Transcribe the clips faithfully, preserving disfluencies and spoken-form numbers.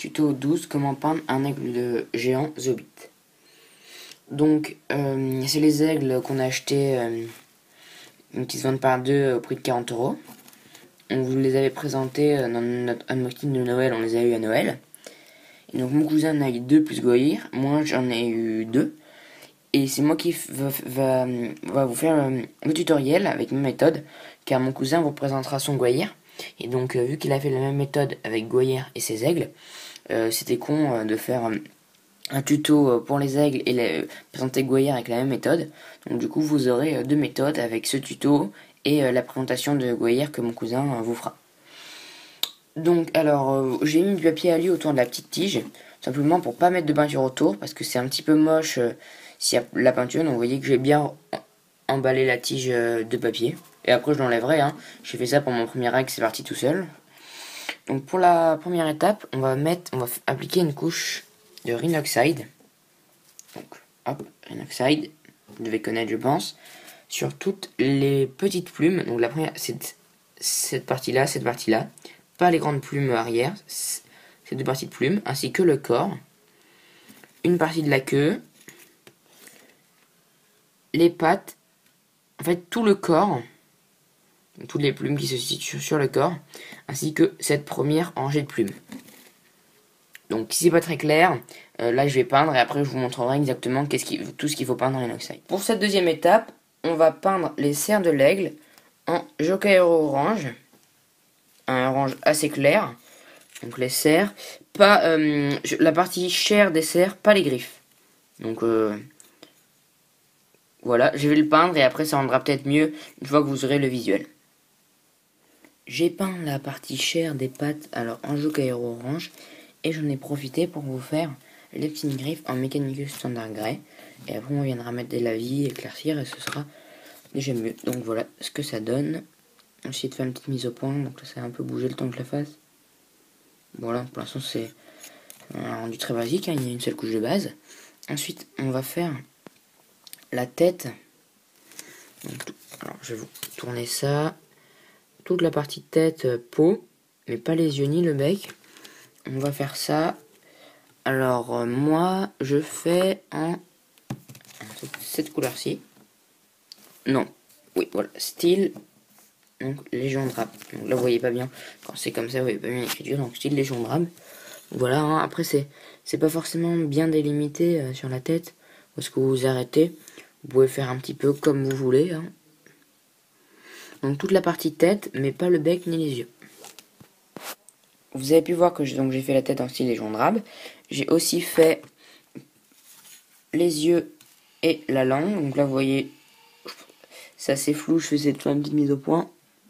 Tuto douze, comment peindre un aigle de géant The Hobbit. Donc, euh, c'est les aigles qu'on a achetés, euh, qui se vendent par deux au prix de quarante euros. On vous les avait présentés dans notre unboxing de Noël, on les a eu à Noël. Et donc, mon cousin en a eu deux plus Gohir, moi j'en ai eu deux. Et c'est moi qui va, va, va vous faire le, le tutoriel avec ma méthode, car mon cousin vous présentera son Gohir. Et donc, euh, vu qu'il a fait la même méthode avec Gohir et ses aigles, euh, c'était con euh, de faire euh, un tuto pour les aigles et les, euh, présenter Gohir avec la même méthode. Donc, du coup, vous aurez euh, deux méthodes avec ce tuto et euh, la présentation de Gohir que mon cousin euh, vous fera. Donc, alors, euh, j'ai mis du papier alu autour de la petite tige, simplement pour pas mettre de peinture autour, parce que c'est un petit peu moche euh, s'il y a la peinture. Donc, vous voyez que j'ai bien emballé la tige euh, de papier. Et après je l'enlèverai, hein. J'ai fait ça pour mon premier aigle, c'est parti tout seul. Donc pour la première étape, on va mettre, on va appliquer une couche de Rhinoxide. Donc hop, Rhinoxide, vous devez connaître je pense, sur toutes les petites plumes. Donc la première, c'est cette partie-là, cette partie-là, pas les grandes plumes arrière, ces deux parties de plumes, ainsi que le corps, une partie de la queue, les pattes, en fait tout le corps. Toutes les plumes qui se situent sur le corps, ainsi que cette première rangée de plumes. Donc si c'est pas très clair, euh, là je vais peindre et après je vous montrerai exactement qu'est-ce qui, tout ce qu'il faut peindre en Rhinoxide. Pour cette deuxième étape, on va peindre les serres de l'aigle en Jocairo orange, un orange assez clair. Donc les serres, pas euh, la partie chair des serres, pas les griffes. Donc euh, voilà, je vais le peindre et après ça rendra peut-être mieux une fois que vous aurez le visuel. J'ai peint la partie chair des pattes alors en Jocairo orange et j'en ai profité pour vous faire les petites griffes en Mechanicus Standard Grey. Et après on viendra mettre des lavis, éclaircir et ce sera déjà mieux. Donc voilà ce que ça donne. J'ai essayé de faire une petite mise au point, donc là ça a un peu bougé le temps que je la fasse. Voilà, pour l'instant c'est un rendu très basique, hein, il y a une seule couche de base. Ensuite on va faire la tête. Donc, alors je vais vous tourner ça. Toute la partie tête, euh, peau, mais pas les yeux ni le bec. On va faire ça. Alors, euh, moi, je fais en cette couleur-ci. Non, oui, voilà, style, donc Légion de Rab. Donc là, vous voyez pas bien, quand c'est comme ça, vous voyez pas bien l'écriture, donc style Légion de Rab. Voilà, hein, après, c'est c'est pas forcément bien délimité euh, sur la tête, parce que vous vous arrêtez. Vous pouvez faire un petit peu comme vous voulez, hein. Donc toute la partie tête, mais pas le bec ni les yeux. Vous avez pu voir que j'ai fait la tête en style Légion de Rab. J'ai aussi fait les yeux et la langue. Donc là vous voyez, c'est assez flou, je faisais toute une petite mise au point.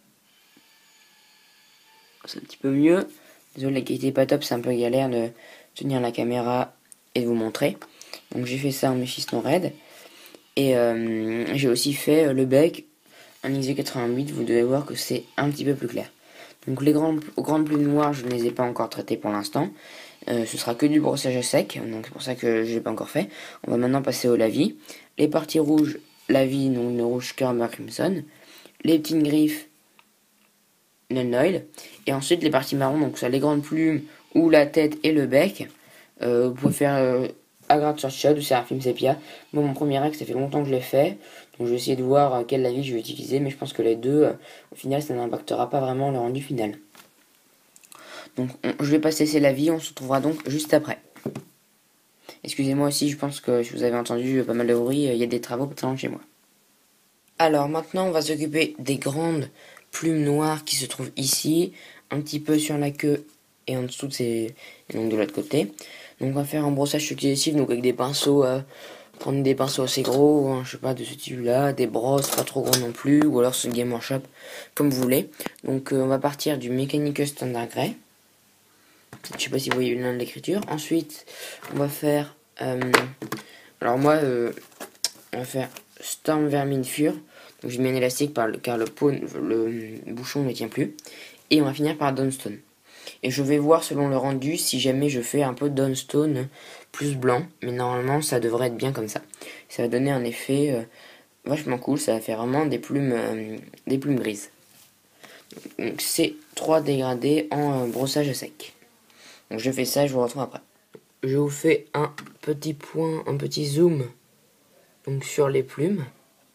C'est un petit peu mieux. Désolé, la qualité n'est pas top, c'est un peu galère de tenir la caméra et de vous montrer. Donc j'ai fait ça en Mephiston Red. Et euh, j'ai aussi fait le bec en X V quatre-vingt-huit, vous devez voir que c'est un petit peu plus clair. Donc les grandes, grandes plumes noires, je ne les ai pas encore traitées pour l'instant. Euh, ce sera que du brossage à sec, donc c'est pour ça que je ne l'ai pas encore fait. On va maintenant passer au lavis. Les parties rouges, lavis, donc le rouge Kerber Crimson. Les petites griffes, Nulnoil. Et ensuite les parties marron, donc ça les grandes plumes ou la tête et le bec. Euh, vous pouvez faire euh, Agrate Shot ou Seraphim Sepia. Moi mon premier acte, ça fait longtemps que je l'ai fait. Donc je vais essayer de voir euh, quel lavis je vais utiliser. Mais je pense que les deux, euh, au final, ça n'impactera pas vraiment le rendu final. Donc on, je vais passer ces lavis, on se retrouvera donc juste après. Excusez-moi aussi, je pense que si vous avez entendu pas mal de bruit, il y a des travaux pas très loin de chez moi. Alors maintenant on va s'occuper des grandes plumes noires qui se trouvent ici, un petit peu sur la queue et en dessous de ces... et donc de l'autre côté. Donc on va faire un brossage successif, donc avec des pinceaux, euh, prendre des pinceaux assez gros, hein, je sais pas, de ce type là, des brosses pas trop gros non plus, ou alors ce Game Workshop, comme vous voulez. Donc euh, on va partir du Mechanicus Standard Grey. Je sais pas si vous voyez l'un de l'écriture. Ensuite, on va faire... Euh, alors moi, euh, on va faire Storm Vermin Fur. Donc j'ai mis un élastique par le, car le, pot, le bouchon ne tient plus. Et on va finir par Dawnstone. Et je vais voir selon le rendu si jamais je fais un peu Dawnstone plus blanc. Mais normalement, ça devrait être bien comme ça. Ça va donner un effet euh, vachement cool. Ça va faire vraiment des plumes, euh, des plumes grises. Donc c'est trois dégradés en euh, brossage à sec. Donc je fais ça, je vous retrouve après. Je vous fais un petit point, un petit zoom donc sur les plumes.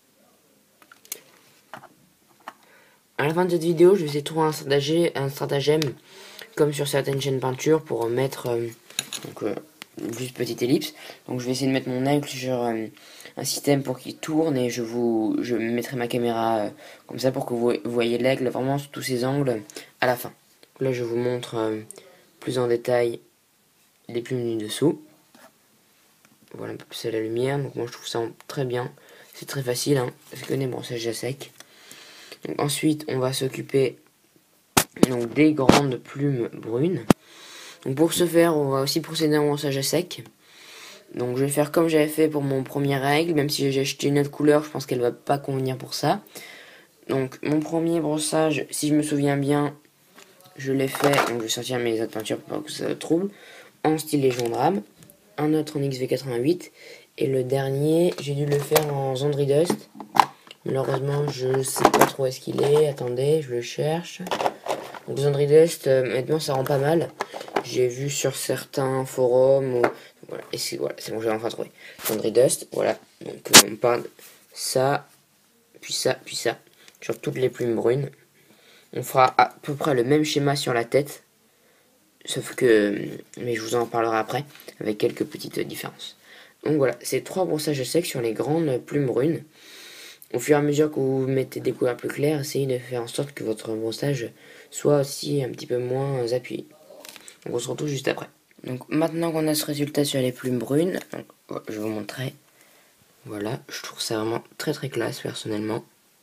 À la fin de cette vidéo, je vais essayer de trouver un stratagème, un stratagème comme sur certaines chaînes peinture pour mettre euh, donc, euh, juste petite ellipse. Donc je vais essayer de mettre mon aigle sur euh, un système pour qu'il tourne et je vous je mettrai ma caméra euh, comme ça pour que vous voyez l'aigle vraiment sous tous ses angles à la fin. Là je vous montre euh, plus en détail les plumes du dessous. Voilà un peu plus à la lumière, donc moi je trouve ça très bien. C'est très facile, hein, c'est que des brossages à sec. Donc, ensuite on va s'occuper donc des grandes plumes brunes. Donc pour ce faire, on va aussi procéder à un brossage à sec. Donc je vais faire comme j'avais fait pour mon premier aigle, même si j'ai acheté une autre couleur, je pense qu'elle va pas convenir pour ça. Donc mon premier brossage, si je me souviens bien, je l'ai fait, donc je vais sortir mes autres peintures pour pas que ça trouble, en style Légion de Rame, un autre en X V quatre-vingt-huit, et le dernier, j'ai dû le faire en Zandri Dust. Malheureusement, je sais pas trop où est-ce qu'il est, attendez, je le cherche. Donc Zandri Dust, euh, maintenant ça rend pas mal. J'ai vu sur certains forums, ou... voilà, et c'est voilà, bon, j'ai enfin trouvé. Zandri Dust, voilà, donc euh, on parle ça, puis ça, puis ça, sur toutes les plumes brunes. On fera à peu près le même schéma sur la tête, sauf que, mais je vous en parlerai après, avec quelques petites différences. Donc voilà, c'est trois brossages secs sur les grandes plumes brunes. Au fur et à mesure que vous mettez des couleurs plus claires, essayez de faire en sorte que votre brossage soit aussi un petit peu moins appuyé. Donc on se retrouve juste après. Donc maintenant qu'on a ce résultat sur les plumes brunes, donc, je vais vous montrer. Voilà, je trouve ça vraiment très très classe personnellement.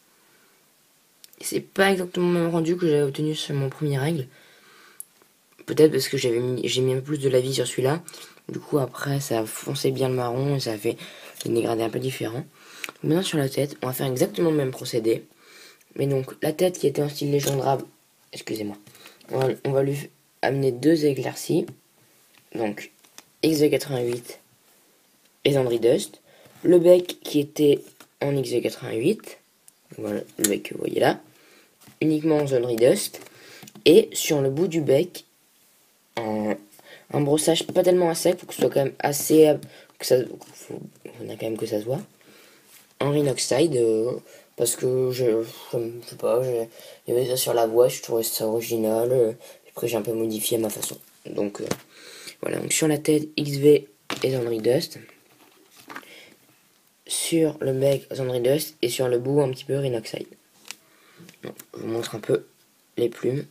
C'est pas exactement le même rendu que j'avais obtenu sur mon premier aigle. Peut-être parce que j'avais mis, j'ai mis un peu plus de la vie sur celui-là. Du coup après ça a foncé bien le marron et ça a fait des dégradés un peu différents. Donc, maintenant sur la tête, on va faire exactement le même procédé. Mais donc la tête qui était en style Légion de Rame, excusez-moi, on va, on va lui amener deux éclaircies. Donc X V quatre-vingt-huit et Zandri Dust. Le bec qui était en X V quatre-vingt-huit. Voilà le bec que vous voyez là. Uniquement en Zandri Dust. Et sur le bout du bec, un, un brossage pas tellement à sec, pour que ce soit quand même assez... que ça, faut, on a quand même que ça se voit. En Rhinoxide, euh, parce que je, je, je sais pas, il y avait ça sur la voie, je trouvais ça original. Euh, après j'ai un peu modifié à ma façon. Donc euh, voilà, donc sur la tête X V et Zandri Dust. Sur le bec Zandri Dust et sur le bout un petit peu Rhinoxide. Donc, je vous montre un peu les plumes.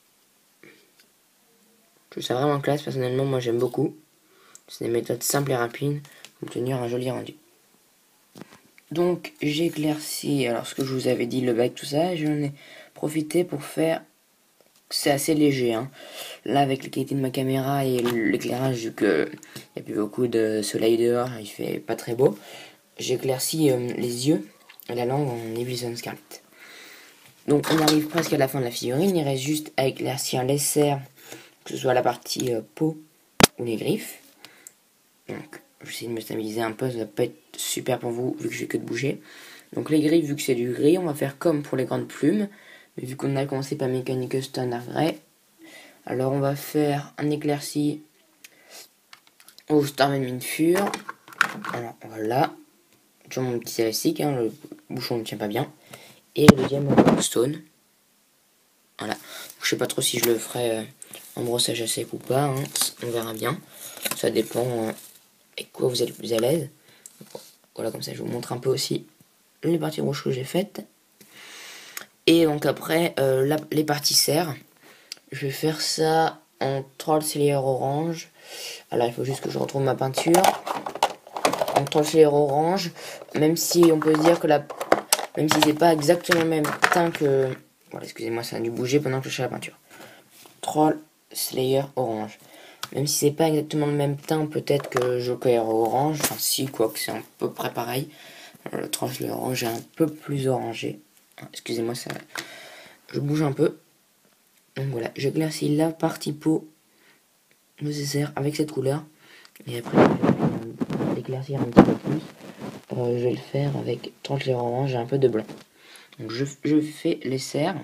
Je trouve ça vraiment classe, personnellement, moi j'aime beaucoup. C'est des méthodes simples et rapides pour obtenir un joli rendu. Donc j'ai éclairci, alors ce que je vous avais dit, le bec, tout ça, j'en ai profité pour faire... C'est assez léger, hein. Là avec la qualité de ma caméra et l'éclairage, vu qu'il n'y a plus beaucoup de soleil dehors, il fait pas très beau. J'ai éclairci euh, les yeux et la langue en Eblison Scarlet. Donc on arrive presque à la fin de la figurine, il reste juste à éclaircir les serres, que ce soit la partie euh, peau ou les griffes. Donc je vais essayer de me stabiliser un peu, ça va pas être super pour vous vu que j'ai que de bouger. Donc les griffes, vu que c'est du gris, on va faire comme pour les grandes plumes. Mais vu qu'on a commencé par mécanique standard gray, alors on va faire un éclairci au Starman Minfure. Alors voilà, toujours mon petit élastique, hein, le bouchon ne tient pas bien. Et le deuxième au Stone. Voilà, je sais pas trop si je le ferai euh, en brossage à sec ou pas, hein. On verra bien. Ça dépend euh, avec quoi vous êtes le plus à l'aise. Voilà, comme ça je vous montre un peu aussi les parties rouges que j'ai faites. Et donc après, euh, la, les parties serres, je vais faire ça en Troll Slayer orange. Alors il faut juste que je retrouve ma peinture. En Troll Slayer orange, même si on peut se dire que la... Même si c'est pas exactement le même teint que... Voilà, excusez-moi, ça a dû bouger pendant que je cherchais la peinture. Troll Slayer orange. Même si c'est pas exactement le même teint, peut-être que Joker orange. Enfin si, quoi que c'est à peu près pareil. Le Troll Slayer orange est un peu plus orangé. Excusez-moi, ça, je bouge un peu. Donc voilà, j'éclaircis la partie peau nécessaire avec cette couleur. Et après, je vais l'éclaircir un petit peu plus. Euh, je vais le faire avec trente lait orange et un peu de blanc. Donc je, je fais les serres.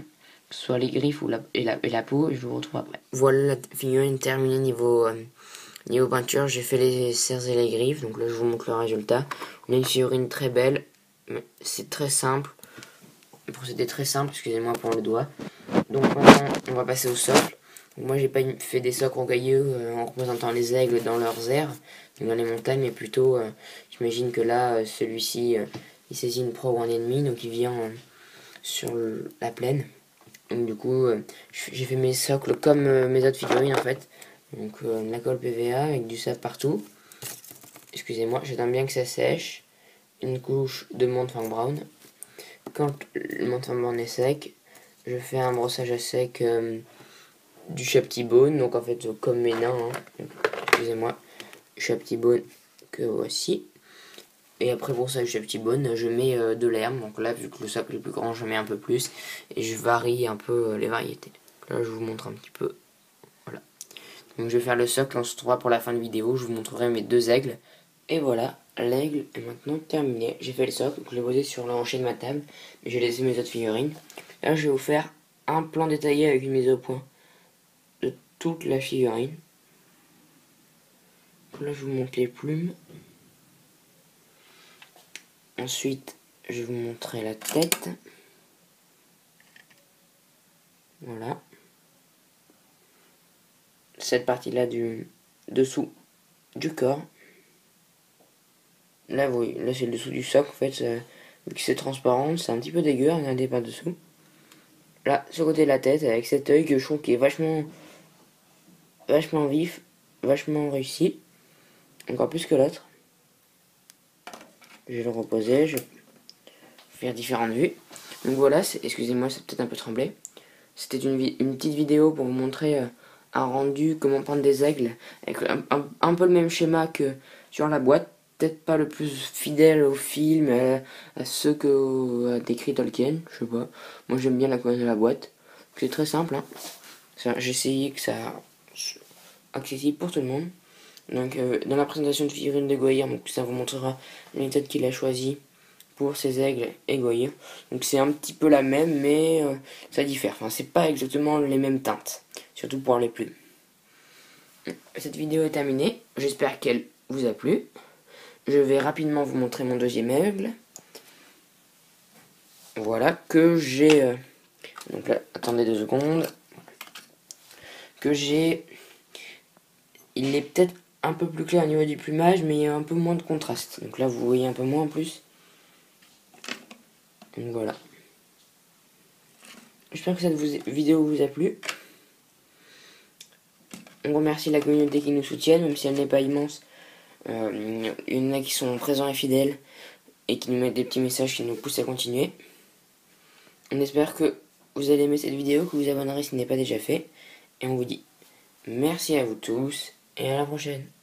soit les griffes ou la, et, la, et la peau, et je vous retrouve après. Voilà la figurine terminée niveau, euh, niveau peinture, j'ai fait les cerces et les griffes, donc là je vous montre le résultat. On a une figurine très belle, c'est très simple, le procédé est très simple, excusez-moi pour le doigt. Donc maintenant on va passer au socle. Donc, moi j'ai pas fait des socles rocailleux euh, en représentant les aigles dans leurs airs, dans les montagnes, mais plutôt, euh, j'imagine que là, euh, celui-ci, euh, il saisit une proie ou un ennemi, donc il vient euh, sur le, la plaine. Donc du coup, euh, j'ai fait mes socles comme euh, mes autres figurines en fait. Donc euh, la colle P V A avec du sable partout. Excusez-moi, j'attends bien que ça sèche. Une couche de Montfang Brown. Quand le Montfang Brown est sec, je fais un brossage à sec euh, du Shapty-Bone. Donc en fait, comme mes nains, hein. Excusez-moi, Shapty-Bone que voici. Et après brossage du Shapty-Bone, je mets euh, de l'herbe. Donc là, vu que le socle est plus grand, je mets un peu plus. Et je varie un peu euh, les variétés. Là, je vous montre un petit peu. Voilà. Donc je vais faire le socle, on se retrouvera pour la fin de vidéo. Je vous montrerai mes deux aigles. Et voilà, l'aigle est maintenant terminé. J'ai fait le socle, donc je l'ai posé sur le rocher de ma table. Et j'ai laissé mes autres figurines. Là, je vais vous faire un plan détaillé avec une mise au point de toute la figurine. Donc là, je vous montre les plumes. Ensuite, je vais vous montrer la tête. Voilà. Cette partie-là du dessous du corps. Là, oui, là c'est le dessous du socle en fait. Ça, vu que c'est transparent, c'est un petit peu dégueu, regardez par dessous. Là, ce côté de la tête, avec cet œil que je trouve qui est vachement, vachement vif, vachement réussi. Encore plus que l'autre. Je vais le reposer, je vais faire différentes vues. Donc voilà, excusez-moi, c'est peut-être un peu tremblé. C'était une, une petite vidéo pour vous montrer euh, un rendu, comment peindre des aigles, avec un, un, un peu le même schéma que sur la boîte. Peut-être pas le plus fidèle au film, à, à ceux que a décrit Tolkien, je sais pas. Moi j'aime bien la couleur de la boîte. C'est très simple, hein. J'ai essayé que ça soit accessible pour tout le monde. Donc euh, dans la présentation de figurine de Goyer, donc ça vous montrera la méthode qu'il a choisie pour ces aigles et Goyer. Donc c'est un petit peu la même, mais euh, ça diffère. Enfin, c'est pas exactement les mêmes teintes, surtout pour les plumes. Cette vidéo est terminée. J'espère qu'elle vous a plu. Je vais rapidement vous montrer mon deuxième aigle. Voilà, que j'ai... Euh, donc là, attendez deux secondes. Que j'ai... Il est peut-être un peu plus clair au niveau du plumage, mais il y a un peu moins de contraste. Donc là, vous voyez un peu moins en plus. Donc voilà. J'espère que cette vidéo vous a plu. On remercie la communauté qui nous soutient, même si elle n'est pas immense. Euh, il y en a qui sont présents et fidèles et qui nous mettent des petits messages qui nous poussent à continuer. On espère que vous allez aimer cette vidéo, que vous abonnerez si ce n'est pas déjà fait. Et on vous dit merci à vous tous et à la prochaine.